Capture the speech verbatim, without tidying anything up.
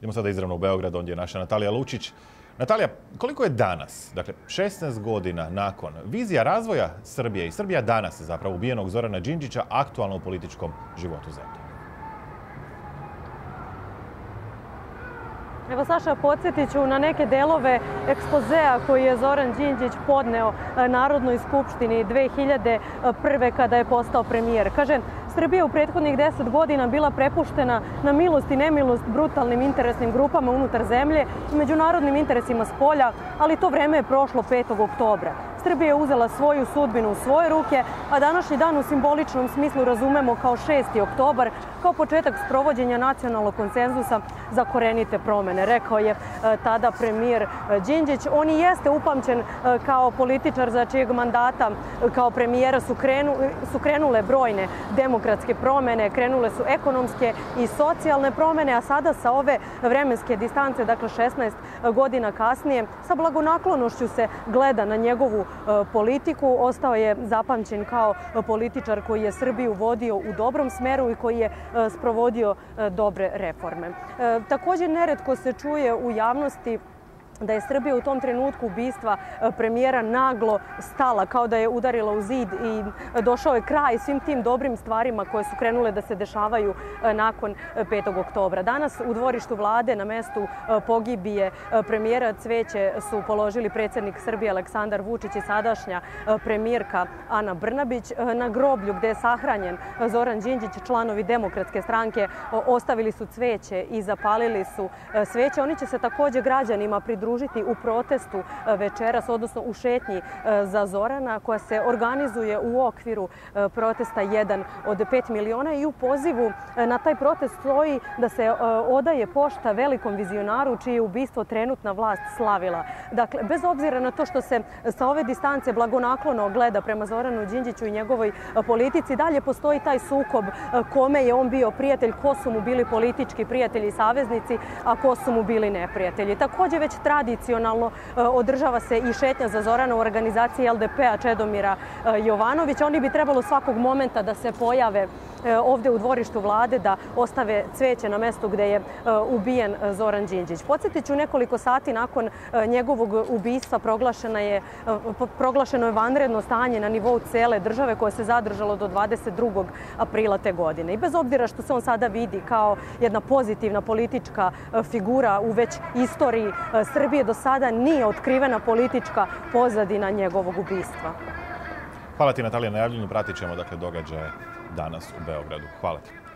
Idemo sada izravno u Beograd, ondje je naša Natalija Lučić. Natalija, koliko je danas, dakle šesnaest godina nakon, vizija razvoja Srbije i Srbija danas, zapravo ubijenog Zorana Đinđića, aktualna u političkom životu zemlje? Evo, Saša, podsjetit ću na neke delove ekspozea koji je Zoran Đinđić podneo Narodnoj skupštini dve hiljade prve. kada je postao premijer. Kaže, Srbija u prethodnih deset godina bila prepuštena na milost i nemilost brutalnim interesnim grupama unutar zemlje i međunarodnim interesima s polja, ali to vreme je prošlo petog oktobra. Srbija je uzela svoju sudbinu u svoje ruke, a današnji dan u simboličnom smislu razumemo kao šesti oktobar, kao početak sprovođenja nacionalnog konsenzusa za korenite promene, rekao je tada premijer Đinđić. On i jeste upamćen kao političar za čijeg mandata kao premijera su, krenu, su krenule brojne demokratske promene, krenule su ekonomske i socijalne promene, a sada sa ove vremenske distance, dakle šesnaest godina kasnije, sa blagonaklonošću se gleda na njegovu politiku. Ostao je zapamćen kao političar koji je Srbiju vodio u dobrom smeru i koji je sprovodio dobre reforme. Također, neretko se čuje u javnosti da je Srbija u tom trenutku ubistva premijera naglo stala, kao da je udarila u zid i došao je kraj svim tim dobrim stvarima koje su krenule da se dešavaju nakon petog oktobra. Danas u dvorištu vlade na mestu pogibije premijera cveće su položili predsjednik Srbije Aleksandar Vučić i sadašnja premijerka Ana Brnabić. Na groblju gde je sahranjen Zoran Đinđić, članovi Demokratske stranke ostavili su cveće i zapalili su sveće. Oni će se također građanima pridružiti u protestu večeras, odnosno u šetnji za Zorana, koja se organizuje u okviru protesta jedan od pet miliona i u pozivu na taj protest stoji da se odaje pošta velikom vizionaru čije je ubistvo trenutna vlast slavila. Dakle, bez obzira na to što se sa ove distance blagonaklono gleda prema Zoranu Đinđiću i njegovoj politici, dalje postoji taj sukob kome je on bio prijatelj, ko su mu bili politički prijatelji i saveznici, a ko su mu bili neprijatelji. Također, već tradicionalno održava se i šetnja za Zorana u organizaciji L D P-a Čedomira Jovanovića. Oni bi trebalo svakog momenta da se pojave ovdje u dvorištu vlade, da ostave cveće na mestu gdje je ubijen Zoran Đinđić. Podsjetit ću, nekoliko sati nakon njegovog ubistva proglašeno je, proglašeno je vanredno stanje na nivou cele države koje se zadržalo do dvadeset drugog aprila te godine. I bez obzira što se on sada vidi kao jedna pozitivna politička figura u već istoriji Srbije, do sada nije otkrivena politička pozadina njegovog ubistva. Hvala ti, Natalija, na javljanju. Pratit ćemo dakle događaje danas u Beogradu. Hvala ti.